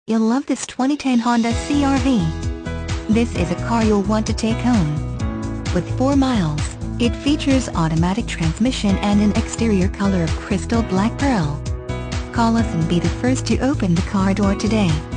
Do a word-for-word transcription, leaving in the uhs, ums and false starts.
You'll love this twenty ten Honda C R V. This is a car you'll want to take home. With four miles, it features automatic transmission and an exterior color of crystal black pearl. Call us and be the first to open the car door today.